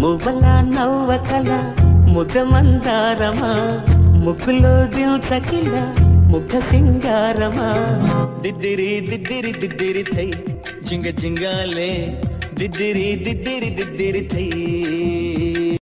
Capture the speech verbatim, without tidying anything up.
మువ్వల నవ్వకల ముద్ద మందారమా ముగ్గులో దిల్చకిల ముఖ సింగారమా దిద్దిరి దిద్దిరి దిద్దిరి తై జింగ జింగాలే దిద్దిరి దిద్దిరి దిద్దిరి తై